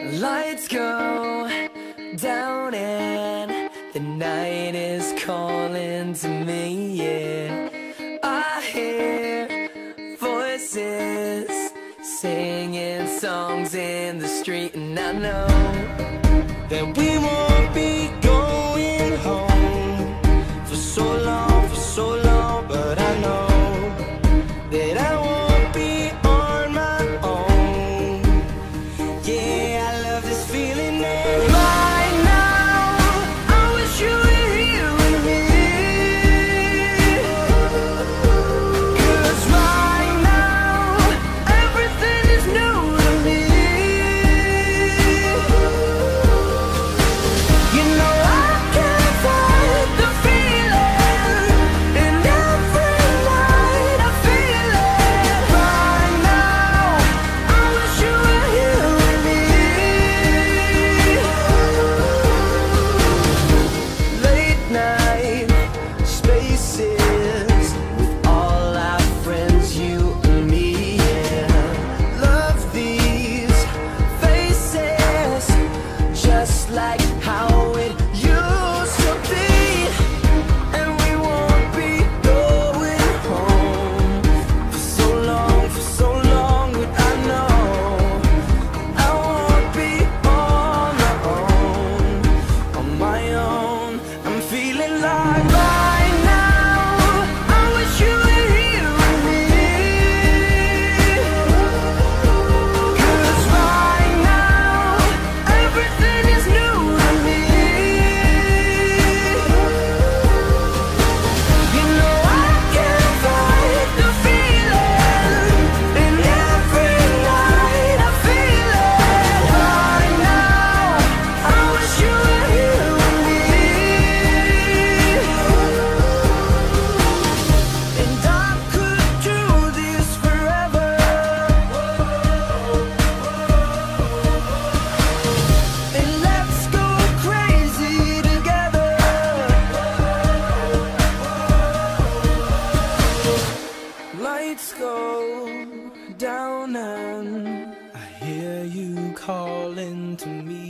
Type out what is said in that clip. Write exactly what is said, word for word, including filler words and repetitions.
Lights go down and the night is calling to me, yeah. I hear voices singing songs in the street, and I know that we won't be going home for so long, for so long. But I know that I won't be on my own. Yeah, I love this feeling now. Right now, I wish you were here with me. 'Cause right now, everything is new to me. You know I can't fight the feeling, and every night I feel it. Right now, I wish you were here with me. Late night spaces with all our friends, you and me, yeah. Love these faces, just like how it used to be. And we won't be going home for so long, for so long. But I know I won't be on my own, on my own. I'm feeling like right now, I wish you were here with me. 'Cause right now, everything is new to me. You know I can't fight the feeling, and every night I feel it. Right now, I wish you were here with me. And I could do this forever. And let's go crazy together. Lights go down and I hear you calling to me.